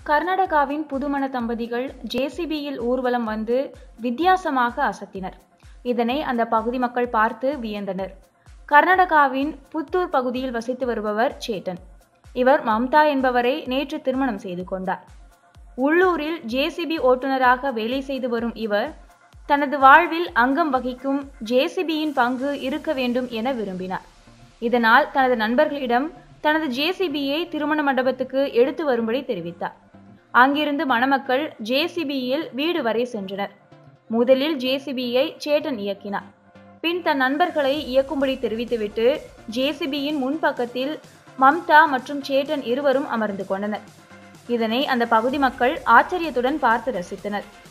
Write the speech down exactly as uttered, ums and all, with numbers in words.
கர்நாடகாவின் புதுமண தம்பதிகள் ஜேசிபியில் ஊர்வலம் வந்து வித்தியாசமாக அசத்தினர். இதனை அந்த பகுதி மக்கள் பார்த்து வியந்தனர். கர்நாடகாவின் புத்தூர் பகுதியில் வசித்து வருபவர் சேட்டன். இவர் மம்தா என்பவரை நேற்று திருமணம் செய்து கொண்டார். உள்ளூரில் ஜேசிபி ஓட்டுநராக வேலை செய்து வரும் இவர் தனது வாழ்வில் அங்கம் வகிக்கும் ஜேசிபியின் பங்கு இருக்க வேண்டும் என விரும்பினார். இதனால் தனது நண்பர்களிடம் தனது ஜேசிபியை திருமண மண்டபத்துக்கு எடுத்து வரும்படி தெரிவித்தார். அங்கிருந்து மணமக்கள் ஜேசிபியில் வீடு வரை சென்றனர். முதலில் ஜேசிபியை சேட்டன் இயக்கினார். பின் தன் நண்பர்களை இயக்கும்படி தெரிவித்துவிட்டு ஜேசிபியின் முன்பக்கத்தில் மம்தா மற்றும் சேட்டன் இருவரும் அமர்ந்து கொண்டனர். இதனை அந்த பகுதி மக்கள் ஆச்சரியத்துடன் பார்த்து ரசித்தனர்.